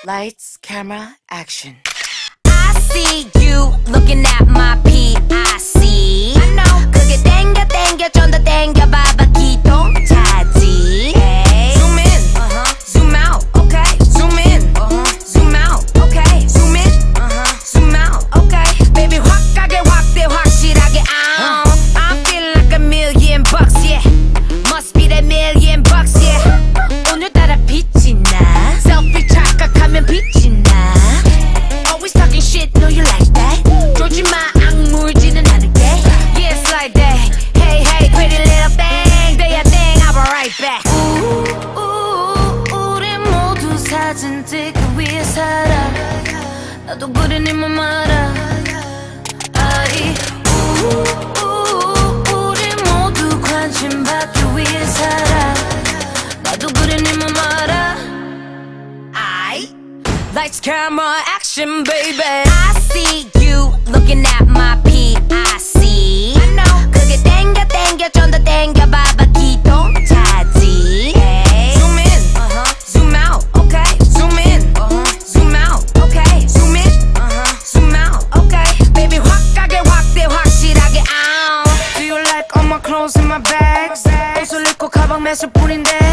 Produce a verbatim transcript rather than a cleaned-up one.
Lights, camera, action. I see you looking at my P I C. I know. 그게 땡겨 땡겨 좀 더 땡겨 봐봐 기동차지. Hey. Zoom in, uh-huh. Zoom out, okay. Zoom in, uh-huh. Zoom out, okay. Zoom in, uh-huh. Zoom out, okay. Baby 확 가게 확대 확실하게. Uh. I feel like a million bucks, yeah. Must be that million bucks, yeah. 오늘따라 빛이 나. Selfie 착각하면 빛이 나. Always talking shit, know you like that. 조지마 악물지는 않을게. Yeah, it's like that. Hey, hey, pretty little thing. Do your thing, I'll be right back. Ooh, ooh, 우리 모두 사진 찍기 위해 살아. 나도 그래 네 맘 알아. 아이, 우, 우리 모두 관심 받기 위해 살아. 나도 그래 네 맘 알아. 아이, lights, camera, action, baby. I see you looking at my P I C. I know. 그게 땡겨 땡겨 좀 더 땡겨 봐봐 기동차지. Hey. Zoom in, uh-huh. Zoom out, okay. Zoom in, uh-huh. Zoom out, okay. Zoom in, uh-huh. Zoom out, okay. Baby 확 가게 확대 확실하게. Ow. Do you like all my clothes in my bags? 옷을 입고 가방 매실 뿐인데.